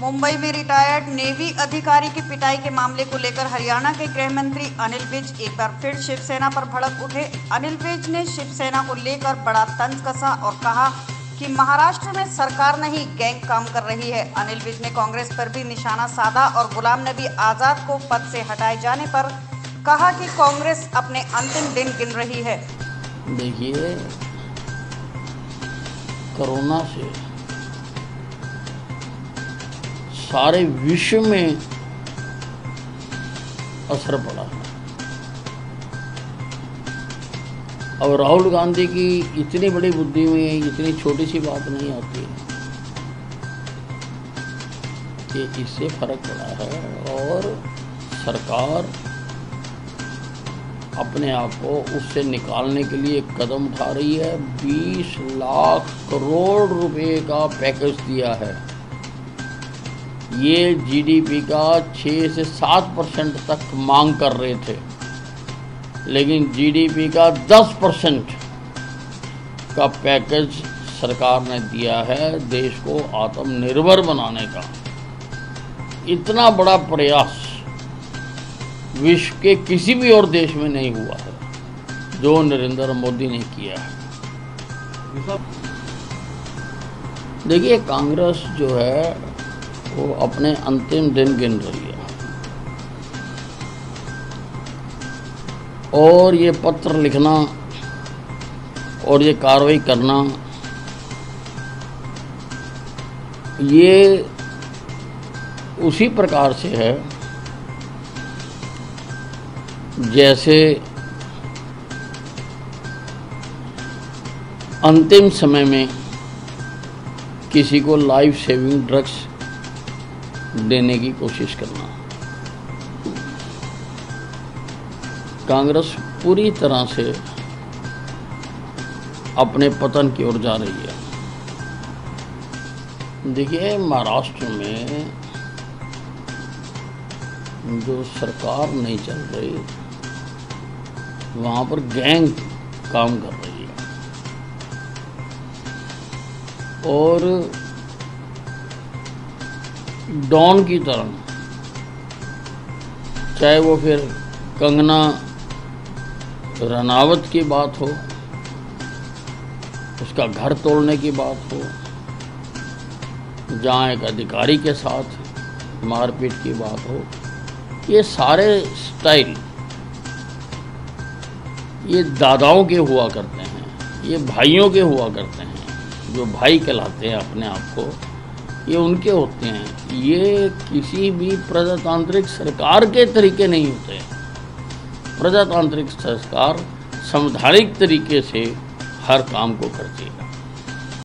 मुंबई में retired navy अधिकारी की पिटाई के मामले को लेकर हरियाणा के गृह मंत्री अनिल विज एक बार फिर शिवसेना पर भड़क उठे। अनिल विज ने शिवसेना को लेकर बड़ा तंज कसा और कहा कि महाराष्ट्र में सरकार नहीं गैंग काम कर रही है। अनिल विज ने कांग्रेस पर भी निशाना साधा और गुलाम नबी आजाद को पद से हटाए जाने पर कहा कि कांग्रेस अपने अंतिम दिन गिन रही है। देखिए, कोरोना से सारे विश्व में असर पड़ा है। अब राहुल गांधी की इतनी बड़ी बुद्धि में इतनी छोटी सी बात नहीं आती है कि इससे फर्क पड़ा है और सरकार अपने आप को उससे निकालने के लिए कदम उठा रही है। 20 लाख करोड़ रुपए का पैकेज दिया है। ये जीडीपी का 6 से 7% तक मांग कर रहे थे, लेकिन जीडीपी का 10% का पैकेज सरकार ने दिया है देश को आत्मनिर्भर बनाने का। इतना बड़ा प्रयास विश्व के किसी भी और देश में नहीं हुआ है जो नरेंद्र मोदी ने किया है। देखिए, कांग्रेस जो है वो अपने अंतिम दिन गिन रही है और ये पत्र लिखना और ये कार्रवाई करना ये उसी प्रकार से है जैसे अंतिम समय में किसी को लाइफ सेविंग ड्रग्स देने की कोशिश करना। कांग्रेस पूरी तरह से अपने पतन की ओर जा रही है। देखिए, महाराष्ट्र में जो सरकार नहीं चल रही, वहाँ पर गैंग काम कर रही है और डॉन की तरह, चाहे वो फिर कंगना रनावत की बात हो, उसका घर तोड़ने की बात हो, जहाँ एक अधिकारी के साथ मारपीट की बात हो, ये सारे स्टाइल ये दादाओं के हुआ करते हैं, ये भाइयों के हुआ करते हैं। जो भाई कहलाते हैं अपने आप को, ये उनके होते हैं। ये किसी भी प्रजातांत्रिक सरकार के तरीके नहीं होते हैं। प्रजातांत्रिक सरकार संवैधानिक तरीके से हर काम को करती है।